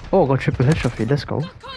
Oh, I got triple headshot for you. Let's go.